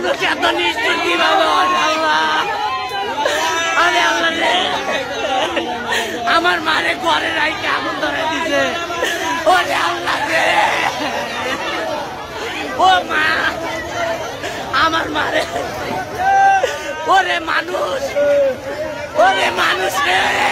মানুষ এত নিষ্ঠুর কিভাবে হয় আল্লাহ? আরে আল্লাহ রে, আমার মারে ঘরে রাইকে আগুন ধরে দিছে। ওরে আল্লাহ রে, ও মা আমার মারে, ওরে মানুষ রে।